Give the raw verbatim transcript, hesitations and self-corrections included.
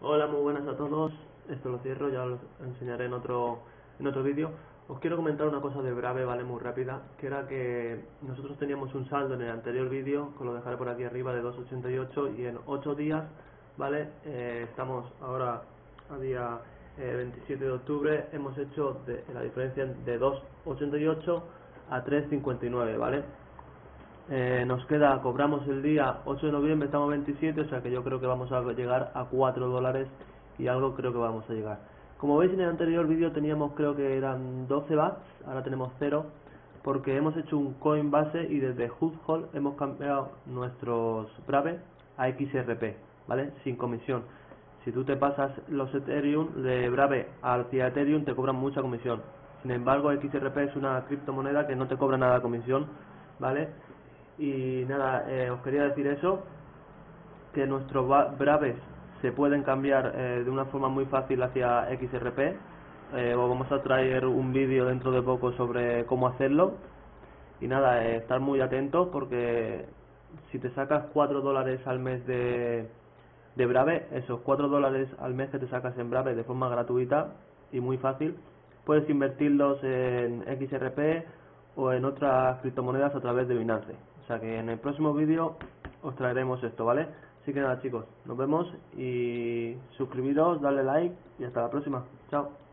Hola, muy buenas a todos. Esto lo cierro, ya lo enseñaré en otro en otro vídeo. Os quiero comentar una cosa de Brave, vale, muy rápida, que era que nosotros teníamos un saldo en el anterior vídeo, que lo dejaré por aquí arriba, de dos ochenta y ocho, y en ocho días, vale, eh, estamos ahora a día eh, veintisiete de octubre, hemos hecho de, la diferencia de dos ochenta y ocho a tres cincuenta y nueve, vale. Eh, nos queda, cobramos el día ocho de noviembre, estamos veintisiete, o sea que yo creo que vamos a llegar a cuatro dólares y algo creo que vamos a llegar. Como veis en el anterior vídeo teníamos, creo que eran doce bats, ahora tenemos cero, porque hemos hecho un coin base y desde Hudhol hemos cambiado nuestros Brave a X R P, ¿vale? Sin comisión. Si tú te pasas los Ethereum de Brave hacia Ethereum te cobran mucha comisión. Sin embargo, X R P es una criptomoneda que no te cobra nada de comisión, ¿vale? Y nada, eh, os quería decir eso, que nuestros Braves se pueden cambiar eh, de una forma muy fácil hacia X R P. Eh, os vamos a traer un vídeo dentro de poco sobre cómo hacerlo. Y nada, eh, estar muy atentos porque si te sacas cuatro dólares al mes de, de Brave, esos cuatro dólares al mes que te sacas en Brave de forma gratuita y muy fácil, puedes invertirlos en X R P o en otras criptomonedas a través de Binance. O sea que en el próximo vídeo os traeremos esto, ¿vale? Así que nada, chicos, nos vemos y suscribiros, darle like y hasta la próxima. Chao.